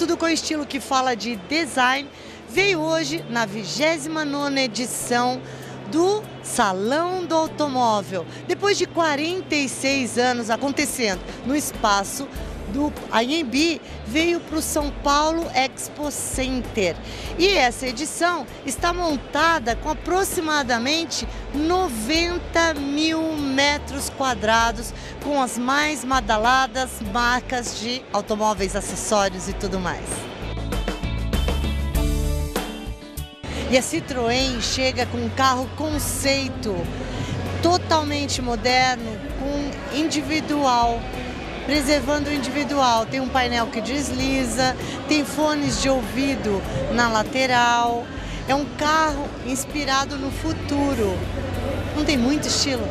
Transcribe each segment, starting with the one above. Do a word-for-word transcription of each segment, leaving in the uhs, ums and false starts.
Tudo com Estilo, que fala de design, veio hoje na vigésima nona edição do Salão do Automóvel. Depois de quarenta e seis anos acontecendo no espaço do Anhembi, veio para o São Paulo Expo Center. E essa edição está montada com aproximadamente noventa mil metros quadrados, com as mais badaladas marcas de automóveis, acessórios e tudo mais. E a Citroën chega com um carro conceito, totalmente moderno, com individual, preservando o individual. Tem um painel que desliza, tem fones de ouvido na lateral. É um carro inspirado no futuro. Não tem muito estilo?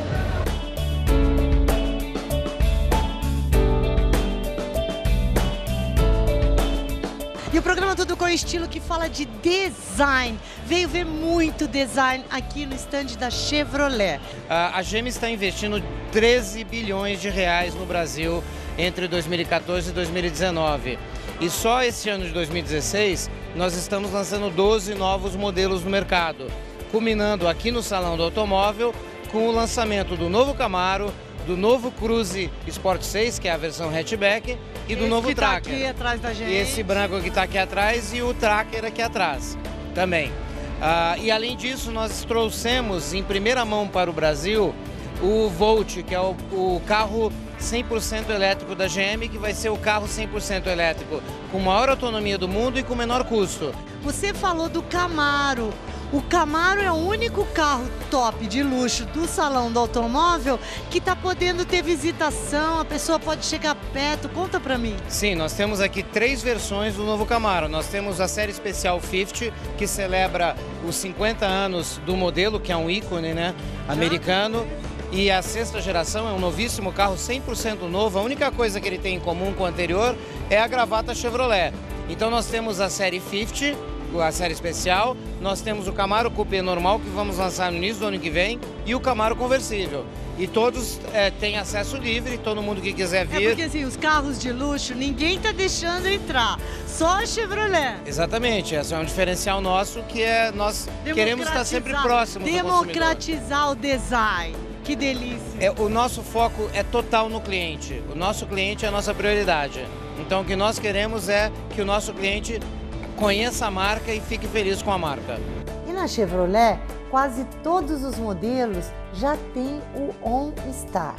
E o programa Tudo com Estilo, que fala de design, veio ver muito design aqui no estande da Chevrolet. A G M está investindo treze bilhões de reais no Brasil entre dois mil e quatorze e dois mil e dezenove. E só esse ano de dois mil e dezesseis nós estamos lançando doze novos modelos no mercado, culminando aqui no Salão do Automóvel com o lançamento do novo Camaro, do novo Cruze Sport seis, que é a versão hatchback, e do esse novo que Tracker. Tá aqui atrás da gente. E esse branco que está aqui atrás e o Tracker aqui atrás também. Ah, e além disso, nós trouxemos em primeira mão para o Brasil o Volt, que é o, o carro cem por cento elétrico da G M, que vai ser o carro cem por cento elétrico com maior autonomia do mundo e com menor custo. Você falou do Camaro. O Camaro é o único carro top de luxo do Salão do Automóvel que está podendo ter visitação, a pessoa pode chegar perto. Conta pra mim. Sim, nós temos aqui três versões do novo Camaro. Nós temos a série especial cinquenta, que celebra os cinquenta anos do modelo, que é um ícone, né, americano. E a sexta geração é um novíssimo carro cem por cento novo. A única coisa que ele tem em comum com o anterior é a gravata Chevrolet. Então nós temos a série cinquenta, a série especial, nós temos o Camaro Coupé normal, que vamos lançar no início do ano que vem, e o Camaro conversível. E todos é, têm acesso livre, todo mundo que quiser vir. É porque assim, os carros de luxo, ninguém tá deixando entrar, só a Chevrolet. Exatamente, esse é um diferencial nosso, que é nós queremos estar sempre próximos do consumidor. Democratizar o design, que delícia. É, o nosso foco é total no cliente, o nosso cliente é a nossa prioridade. Então o que nós queremos é que o nosso cliente conheça a marca e fique feliz com a marca. E na Chevrolet, quase todos os modelos já têm o OnStar.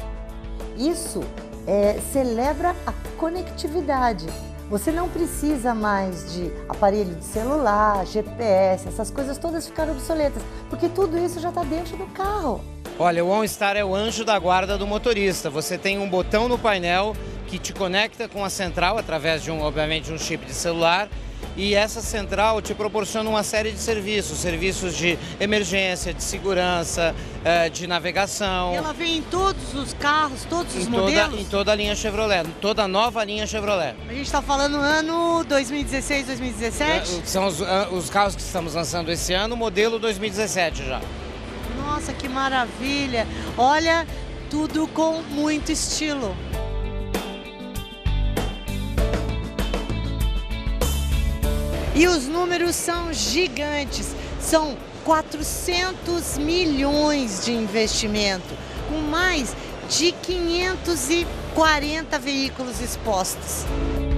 Isso é, celebra a conectividade. Você não precisa mais de aparelho de celular, G P S, essas coisas todas ficaram obsoletas, porque tudo isso já está dentro do carro. Olha, o OnStar é o anjo da guarda do motorista. Você tem um botão no painel que te conecta com a central através de um, obviamente, um chip de celular. E essa central te proporciona uma série de serviços, serviços de emergência, de segurança, de navegação. E ela vem em todos os carros, todos os em modelos? Toda, em toda a linha Chevrolet, toda a nova linha Chevrolet. A gente está falando ano dois mil e dezesseis, dois mil e dezessete? São os, os carros que estamos lançando esse ano, modelo dois mil e dezessete já. Nossa, que maravilha! Olha, tudo com muito estilo. E os números são gigantes, são quatrocentos milhões de investimento, com mais de quinhentos e quarenta veículos expostos.